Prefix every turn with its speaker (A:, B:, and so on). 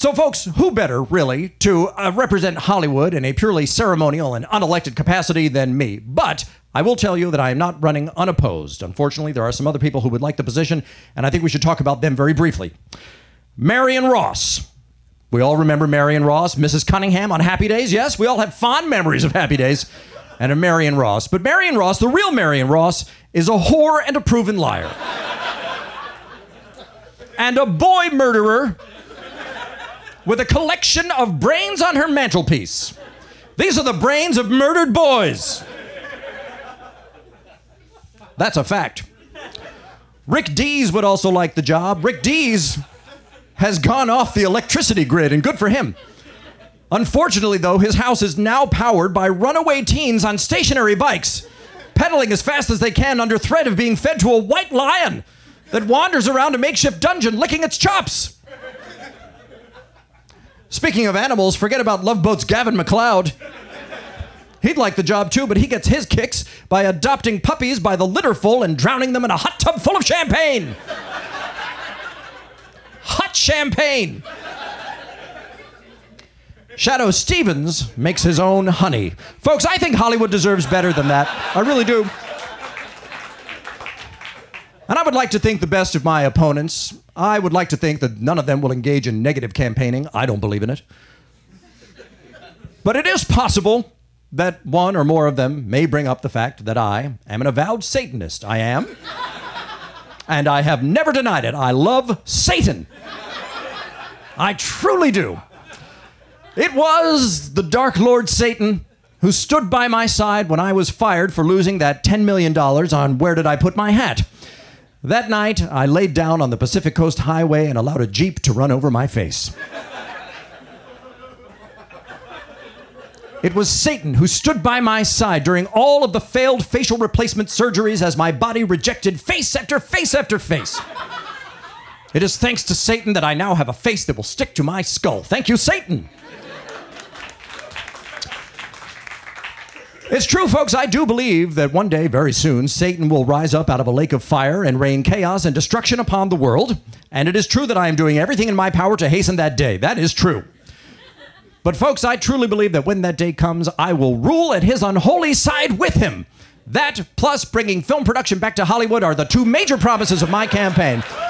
A: So, folks, who better, really, to represent Hollywood in a purely ceremonial and unelected capacity than me? But I will tell you that I am not running unopposed. Unfortunately, there are some other people who would like the position, and I think we should talk about them very briefly. Marion Ross. We all remember Marion Ross, Mrs. Cunningham on Happy Days. Yes, we all have fond memories of Happy Days and of Marion Ross. But Marion Ross, the real Marion Ross, is a whore and a proven liar. And a boy murderer with a collection of brains on her mantelpiece. These are the brains of murdered boys. That's a fact. Rick Dees would also like the job. Rick Dees has gone off the electricity grid, and good for him. Unfortunately, though, his house is now powered by runaway teens on stationary bikes, pedaling as fast as they can under threat of being fed to a white lion that wanders around a makeshift dungeon licking its chops. Speaking of animals, forget about Love Boat's Gavin MacLeod. He'd like the job too, but he gets his kicks by adopting puppies by the litterful and drowning them in a hot tub full of champagne. Hot champagne. Shadoe Stevens makes his own honey. Folks, I think Hollywood deserves better than that. I really do. And I would like to think the best of my opponents. I would like to think that none of them will engage in negative campaigning. I don't believe in it. But it is possible that one or more of them may bring up the fact that I am an avowed Satanist. I am. And I have never denied it. I love Satan. I truly do. It was the Dark Lord Satan who stood by my side when I was fired for losing that $10 million on Where Did I Put My Hat? That night, I laid down on the Pacific Coast Highway and allowed a Jeep to run over my face. It was Satan who stood by my side during all of the failed facial replacement surgeries as my body rejected face after face after face. It is thanks to Satan that I now have a face that will stick to my skull. Thank you, Satan. It's true, folks, I do believe that one day, very soon, Satan will rise up out of a lake of fire and rain chaos and destruction upon the world. And it is true that I am doing everything in my power to hasten that day. That is true. But folks, I truly believe that when that day comes, I will rule at his unholy side with him. That, plus bringing film production back to Hollywood, are the two major promises of my campaign.